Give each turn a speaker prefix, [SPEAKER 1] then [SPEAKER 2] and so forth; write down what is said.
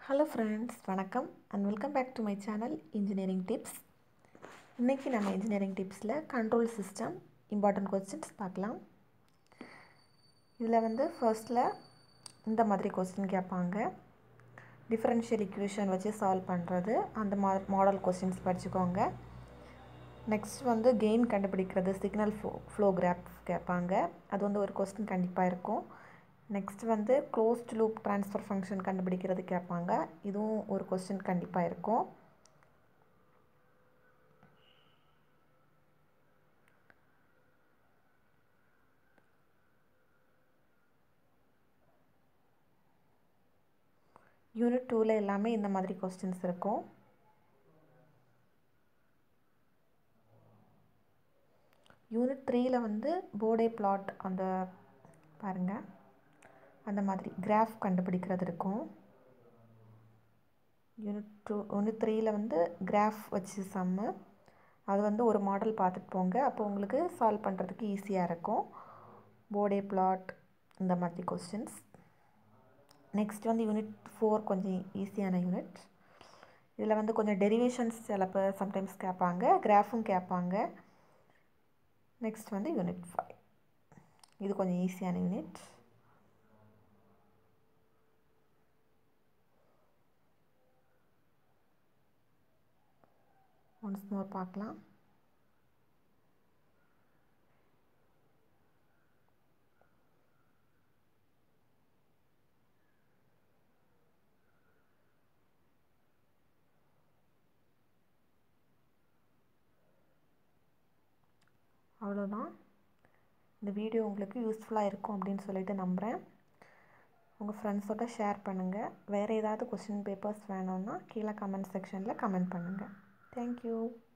[SPEAKER 1] Hello friends, வணக்கம் and welcome back to my channel Engineering Tips. இன்னைக்கு நம்ம Engineering Tipsல Control System Important Questions பார்க்கலாம். இதில் ஃபர்ஸ்ட்ல இந்த மாதிரி கொஸ்டின் கேட்பாங்க. டிஃபரன்ஷியல் ஈக்குவேஷன் வச்சு சால்வ் பண்ணுறது, அந்த மாடல் கொஸ்டின்ஸ் படிச்சுக்கோங்க. நெக்ஸ்ட் கெயின் கண்டுபிடிக்கிறது, சிக்னல் ஃப்ளோ கிராஃப் கேட்பாங்க. அது ஒரு கொஸ்டின் கண்டிப்பாக இருக்கும். Next closed loop transfer function கண்டுபிடிக்கிறது கேட்பாங்க. இதுவும் ஒரு கொஸ்டின் கண்டிப்பாக இருக்கும். யூனிட் 2ல எல்லாமே இந்த மாதிரி கொஸ்டின்ஸ் இருக்கும். யூனிட் 3ல போர்டே பிளாட் அந்த பாருங்கள், அந்த மாதிரி கிராஃப் கண்டுபிடிக்கிறது இருக்கும். யூனிட் 3ல கிராஃப் வச்சு சம்மு, அது ஒரு மாடல் பார்த்துட்டு போங்க. அப்போ உங்களுக்கு சால்வ் பண்ணுறதுக்கு ஈஸியாக இருக்கும். போர்டே பிளாட் இந்த மாதிரி கொஸ்டின்ஸ். நெக்ஸ்ட் யூனிட் 4 கொஞ்சம் ஈஸியான யூனிட். இதில் கொஞ்சம் டெரிவேஷன்ஸ் சிலப்போ சம்டைம்ஸ் கேட்பாங்க, கிராஃபும் கேட்பாங்க. நெக்ஸ்ட் யூனிட் 5, இது கொஞ்சம் ஈஸியான யூனிட். ஒன்ஸ் மோர் பார்க்கலாம். அவ்வளோதான். இந்த வீடியோ உங்களுக்கு யூஸ்ஃபுல்லாக இருக்கும் அப்படின்னு சொல்லிட்டு நம்புகிறேன். உங்கள் ஃப்ரெண்ட்ஸோட ஷேர் பண்ணுங்கள். வேறு ஏதாவது கொஸ்டின் பேப்பர்ஸ் வேணும்னா கீழே கமெண்ட் செக்ஷனில் கமெண்ட் பண்ணுங்கள். தேங்க்யூ.